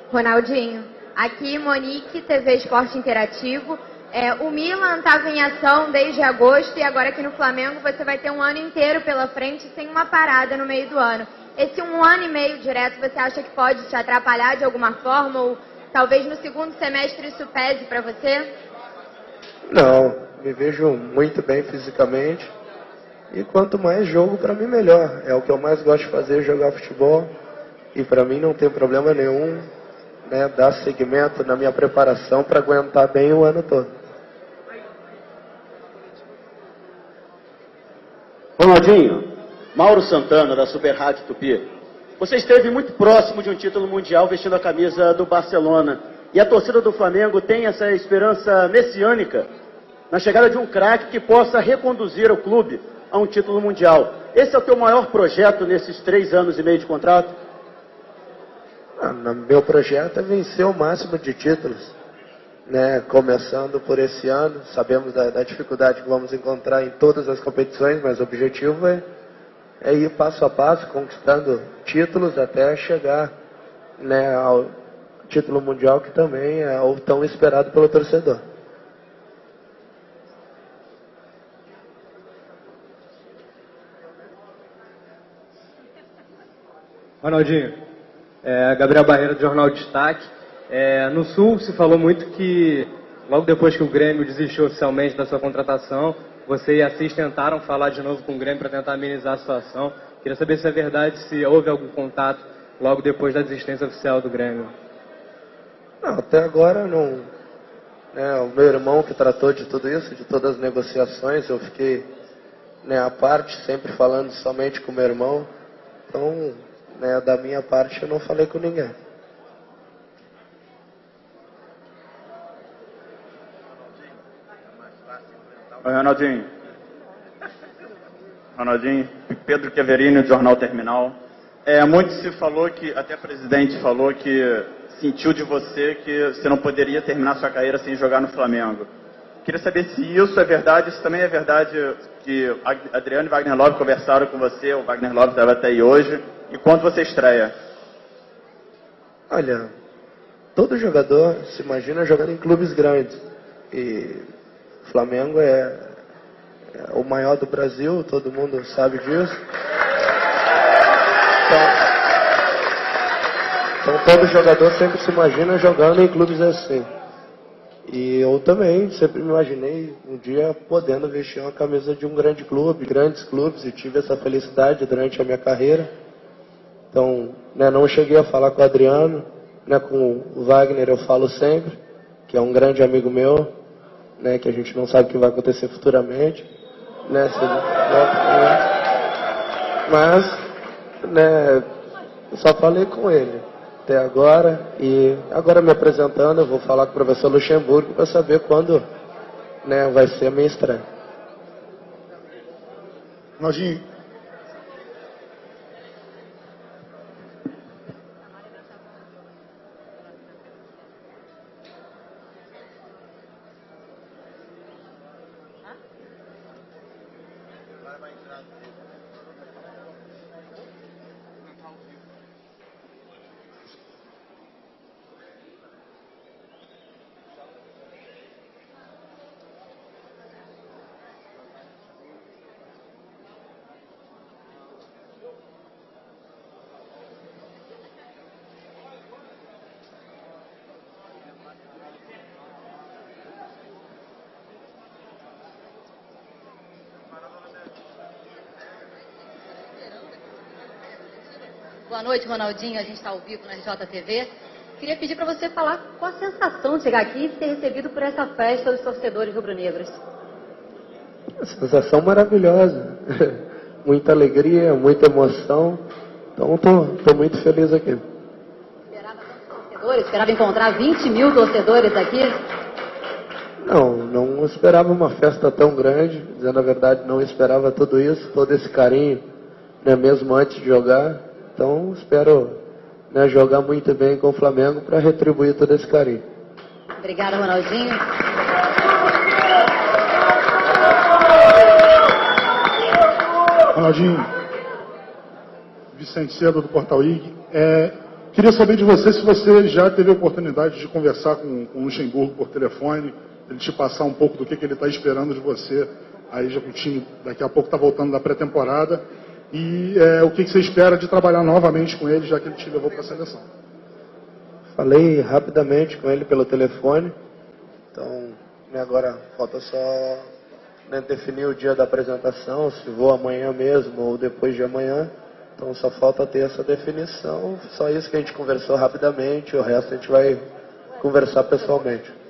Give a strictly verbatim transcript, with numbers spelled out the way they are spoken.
Ronaldinho, aqui Monique, T V Esporte Interativo. É, o Milan estava em ação desde agosto e agora aqui no Flamengo você vai ter um ano inteiro pela frente sem uma parada no meio do ano. Esse um ano e meio direto, você acha que pode te atrapalhar de alguma forma ou talvez no segundo semestre isso pese para você? Não, me vejo muito bem fisicamente e quanto mais jogo para mim melhor. É o que eu mais gosto de fazer, jogar futebol, e para mim não tem problema nenhum, né, dar seguimento na minha preparação para aguentar bem o ano todo. Ronaldinho, Mauro Santana, da Super Rádio Tupi. Você esteve muito próximo de um título mundial vestindo a camisa do Barcelona. E a torcida do Flamengo tem essa esperança messiânica na chegada de um craque que possa reconduzir o clube a um título mundial. Esse é o teu maior projeto nesses três anos e meio de contrato? Ah, meu projeto é vencer o máximo de títulos, né? Começando por esse ano. Sabemos da, da dificuldade que vamos encontrar em todas as competições, mas o objetivo é, é ir passo a passo, conquistando títulos até chegar, né, ao título mundial, que também é o tão esperado pelo torcedor. Ronaldinho, é, Gabriel Barreira do Jornal Destaque. É, no Sul se falou muito que logo depois que o Grêmio desistiu oficialmente da sua contratação, você e a Assis tentaram falar de novo com o Grêmio para tentar amenizar a situação. Queria saber se é verdade, se houve algum contato logo depois da desistência oficial do Grêmio. Não, até agora não. É, o meu irmão que tratou de tudo isso, de todas as negociações, eu fiquei, né, à parte, sempre falando somente com o meu irmão. Então, né, da minha parte, eu não falei com ninguém. Oi, Ronaldinho. Ronaldinho, Pedro Queverini, do Jornal Terminal. É, muito se falou que, até o presidente falou que sentiu de você que você não poderia terminar sua carreira sem jogar no Flamengo. Queria saber se isso é verdade, se também é verdade que Adriano e Wagner Love conversaram com você, o Wagner Love estava até aí hoje, e quando você estreia? Olha, todo jogador se imagina jogando em clubes grandes, e o Flamengo é, é o maior do Brasil, todo mundo sabe disso. Então, então todo jogador sempre se imagina jogando em clubes assim. E eu também sempre me imaginei um dia podendo vestir uma camisa de um grande clube, grandes clubes, e tive essa felicidade durante a minha carreira. Então, né, não cheguei a falar com o Adriano, né, com o Wagner eu falo sempre, que é um grande amigo meu, né, que a gente não sabe o que vai acontecer futuramente, né, se, né, mas, né, eu só falei com ele até agora, e agora me apresentando, eu vou falar com o professor Luxemburgo para saber quando, né, vai ser a minha estreia. Ronaldinho. Boa noite, Ronaldinho. A gente está ao vivo na R J T V. Queria pedir para você falar qual a sensação de chegar aqui e ser recebido por essa festa dos torcedores rubro-negros. Sensação maravilhosa. Muita alegria, muita emoção. Então, estou muito feliz aqui. Esperava tantos torcedores? Esperava encontrar vinte mil torcedores aqui? Não, não esperava uma festa tão grande. Dizendo a verdade, não esperava tudo isso, todo esse carinho, né, mesmo antes de jogar. Então, espero, né, jogar muito bem com o Flamengo para retribuir todo esse carinho. Obrigada, Ronaldinho. Ronaldinho, Vicente Cedo, do Portal I G. É, Queria saber de você se você já teve a oportunidade de conversar com, com o Luxemburgo por telefone, ele te passar um pouco do que, que ele está esperando de você, aí já que o time daqui a pouco está voltando da pré-temporada, e é, o que, que você espera de trabalhar novamente com ele, já que ele te levou para a seleção. Falei rapidamente com ele pelo telefone, então agora falta só, né, definir o dia da apresentação, se vou amanhã mesmo ou depois de amanhã. Então só falta ter essa definição, só isso que a gente conversou rapidamente, o resto a gente vai conversar pessoalmente.